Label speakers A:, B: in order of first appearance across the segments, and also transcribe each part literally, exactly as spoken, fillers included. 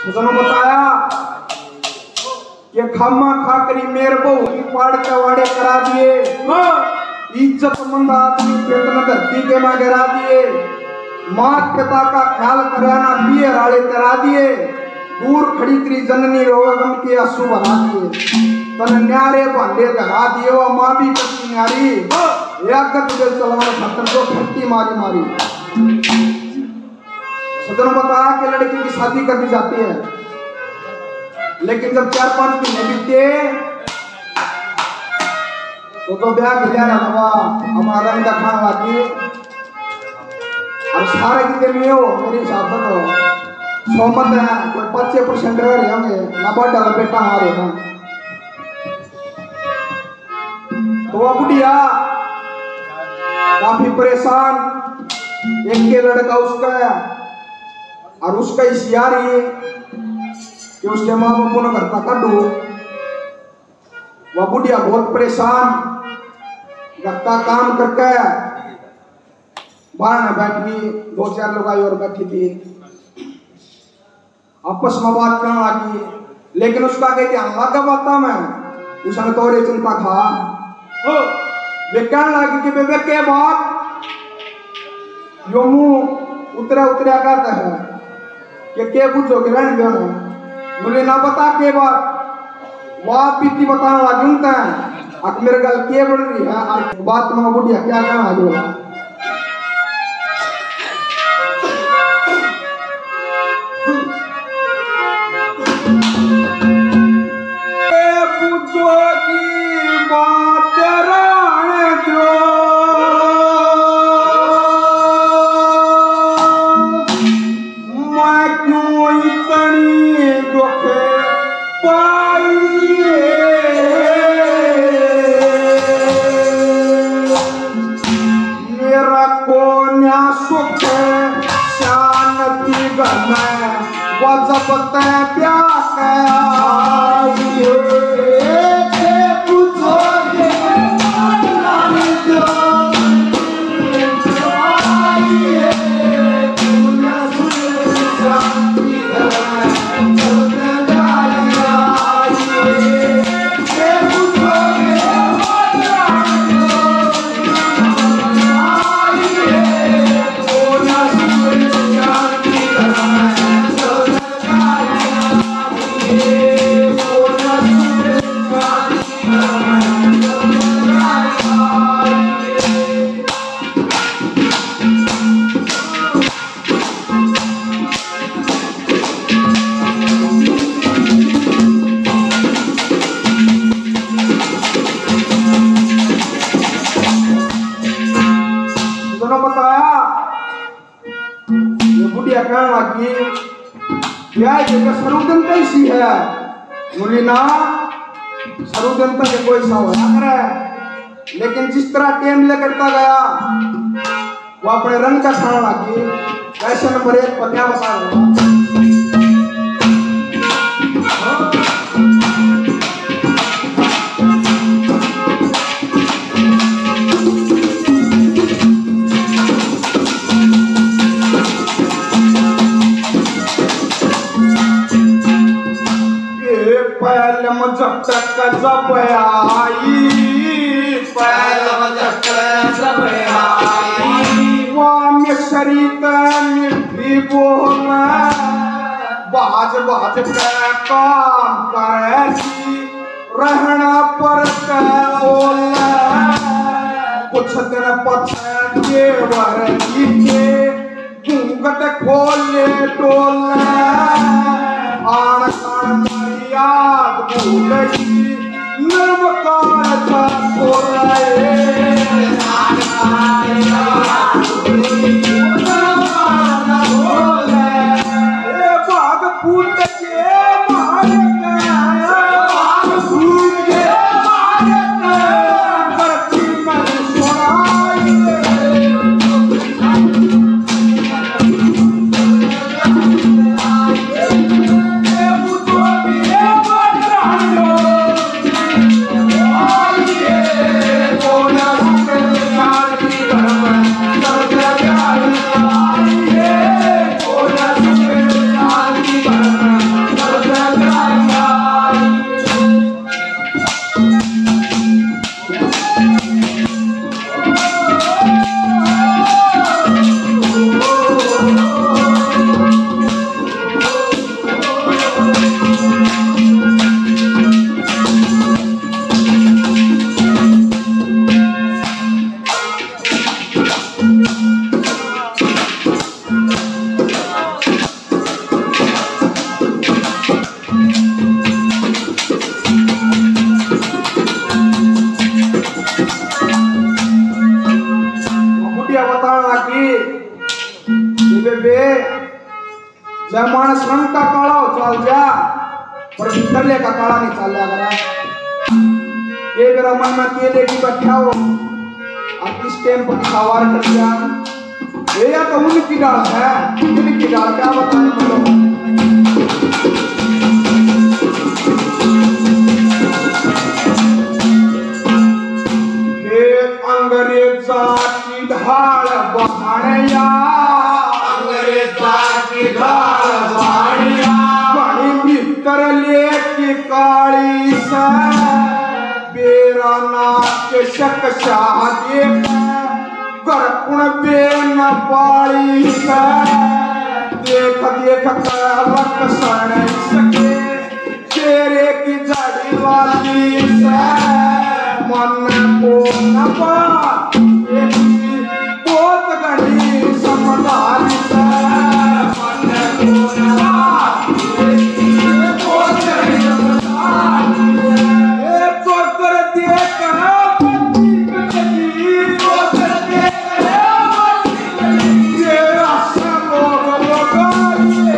A: सजनों बताया कि खामा खाकरी मेर बहु की पाड़ चवाड़े करा दिए, इज्जत मंद आदमी पेतन धरती के मां गिरा दिए, मात पिता का ख्याल कराना पिए राड़े करा दिए, दूर खड़ी तेरी जननी रोगम के आंसू बहा दिए, तन न्यारे भांडे धरा दिए, वो माँ भी करती न्यारी यागत दिल चलवा खतर को खट्टी मारी मारी। सजनों बताया कि लड़की की शादी कर दी जाती है, लेकिन जब चार पांच महीने बीते तो तो ब्याह गिलिया रहा हमारा रंग खाने लगी और सारे कितने में हो मेरे हिसाब से तो सोमत है कोई पच्चीस परसेंट रह होंगे ना बड़ा बेटा आ रहे हैं। तो वो बुढ़िया काफी परेशान, एक के लड़का उसका है और उसका इशियार ये कि उसके माँ बापू ने घर का काटू। वह बुढ़िया बहुत परेशान, घर का काम करके बाहर में बैठ गई, दो चार लोग आई और बैठी थी, आपस में बात करने लगी, लेकिन उसका कहते हल्ला का बाता मैं उसने तोरे चिंता खा वे कहने लगी कि बेबे के बात यो मुंह उतरा उतरा करता है कि के पूछोगे रहने दो ना मुझे ना बता के बात बात पीती बताने लगी उनका अब मेरे गल के बढ़ रही है और बात में बुढ़िया क्या कहना जो कोई सा होया करे, लेकिन जिस तरह टेम ले करता गया वो अपने रंग का खाना लगी वैसे नंबर एक पतिया बता रहा जब तक जब आई पहलम जब तक जब आई वहाँ में शरीक भी बोलना बाज बाज का काम करेगी रहना पर बोलना कुछ दिन पत्थर के वर्गी के घूंघट खोले टोलना आन कान याद भूल गई निर्वकार था कोराए आन कान याद भूल गई निर्वकार था कोराए भाग फूट के मार के भाग फूट के मार के करती मन सुनाई चाहे मानस रंग का काला हो चल जा पर भीतरले का काला नहीं चल जा करा ये मेरा मन में के लेके बैठा हो अब किस टाइम पर सवार कर दिया ये या तो उनकी डाल है उनकी डाल क्या बताएं मतलब अंग्रेजा की ढाल बहानिया अंग्रेजा की ढाल बहानिया बड़ी भीतर लेके काली सा बेरा नाक शक शादी गरकुण बेन पाली सा देख देख कलक सण सके तेरे की जड़ी वाली सा मन को न पात एक पोत गढ़ी समदारी सा मन को न पात एक पोत गढ़ी समदारी एक तो कर देख पति कटी तो कर देख ये आशा लोग लगाइए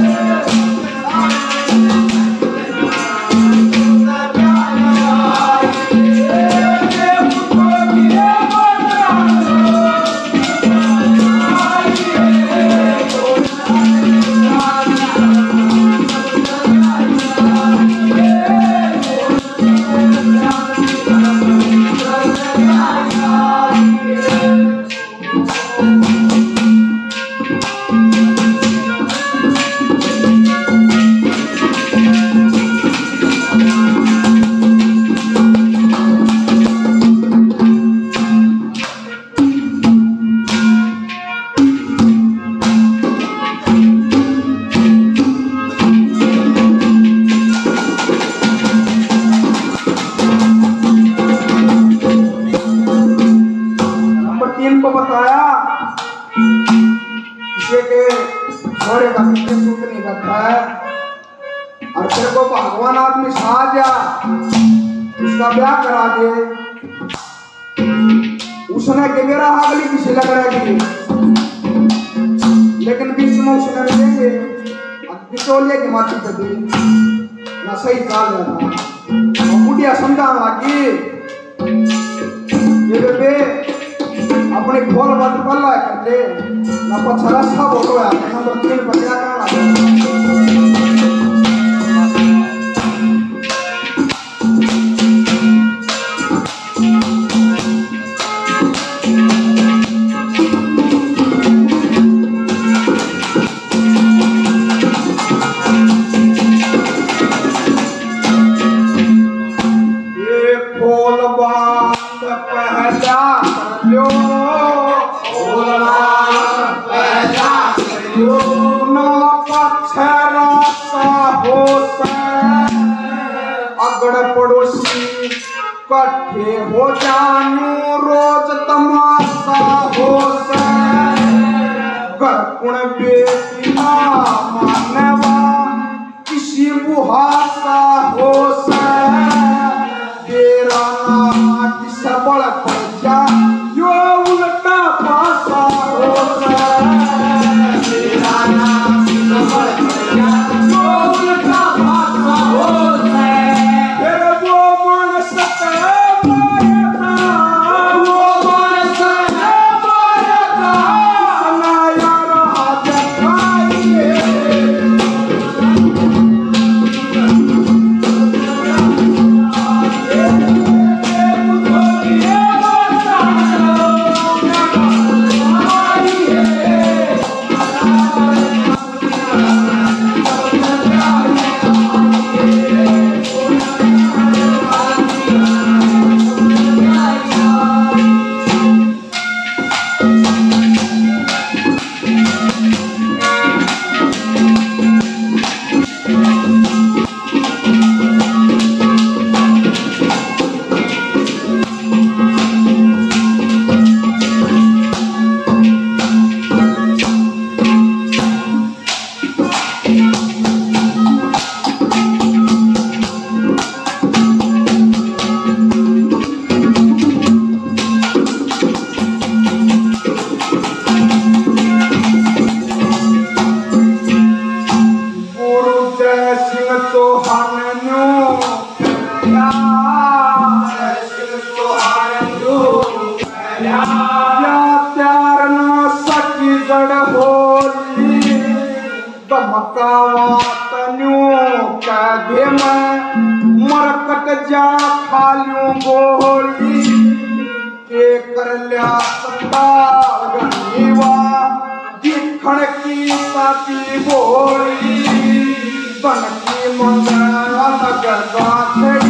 A: भगवान आदमी साजा उसका ब्याह करा दे उसने के मेरा अगली किसी लग रहेगी लेकिन बीच में उसने देंगे बिचौलिए की माची कर दी ना सही चाल रहा था बुढ़िया समझा लगी ये बेबे अपने खोल बात पल्ला करते ना पछला सब हो गया नंबर तीन पर क्या करना कट्ठे हो जानू रोज तमाशा हो गरकुण बेटी मानवा किसी बुहासा हो तेरा ना किस बड़ पैसा यो उल्टा पासा हो तेरा ना किस बड़ पैसा यो उल्टा पासा हो Yeah. चौहान या प्यार न सकी जड़ होली दमकावात न्यू कदे में मरकट जा खालू गोली के कर लिया सत्ता गनीवा दिखण की साथी बोली बन की मंगल नगर